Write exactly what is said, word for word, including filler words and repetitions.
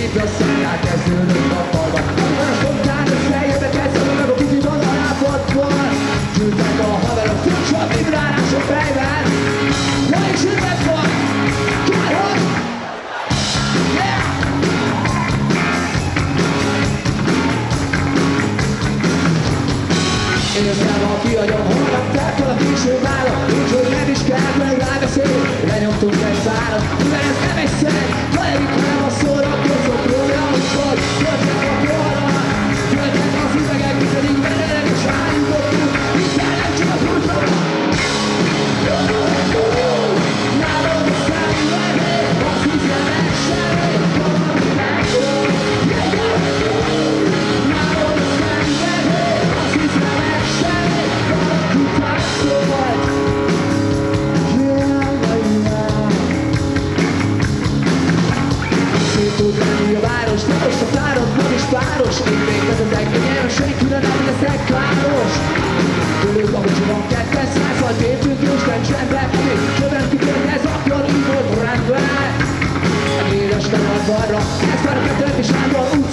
itt a szállát kezdődött a falba. Amikor a spontán összejönnek kezdve meg a kicsit a lábadban. Gyűltek a haverok, furcsa vibrálás a fejben. Ja, és ünnep van! Károd! Yeah! Érzem a kiagyom, holnap teltel a késő vállal. Úgy, hogy nem is kell, meg rábeszél. Lenyomtunk egy szárat, mivel ez nem egy szer. Valamik, hanem a szórakozók róla, úgyhogy töltek a korra. Töltek az üvegek, mi pedig menelek és állítottuk. Hiszen nem csak úgy van. Nálad a számú venni, azt hiszem meg semmi. Nálad a számú venni, azt hiszem meg semmi. Valaki társzolt. Szép tud lenni a város, de most a tárod nem is páros. Én még vezetek, hogy erre senkire nem leszek káros. Tőlük a kocsiban kettes százal tépünk, és nem csendben pedig követjük, hogy ez akkor így volt rendben. Édes nem ad balra, ez már a kettőt is áldal.